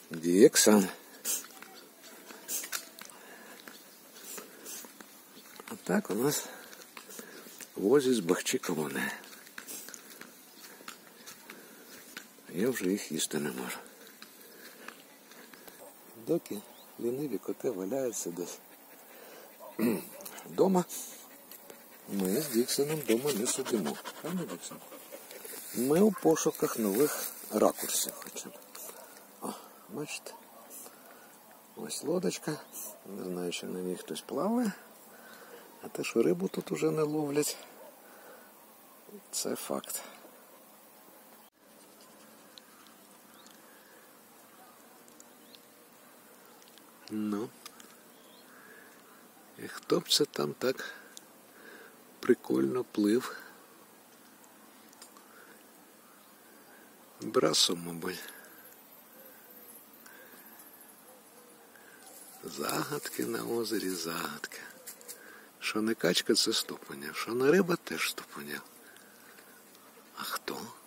Діксон. А так у нас возять з бахчі кавуни. Я вже їх їсти не можу. Доки ліниві коти валяються десь вдома, ми з Діксоном вдома не сидимо. Правильно, Діксон? Ми у пошуках нових ракурсів хочемо. О, бачите? Ось лодочка. Не знаю, чи на ній хтось плаває. А те, що рибу тут уже не ловлять, це факт. Ну, і хто б це там так прикольно плив? Брасо, мабуть. Загадки на озері, загадки. Що не качка, це ступеня. Що не риба, теж ступеня. А хто?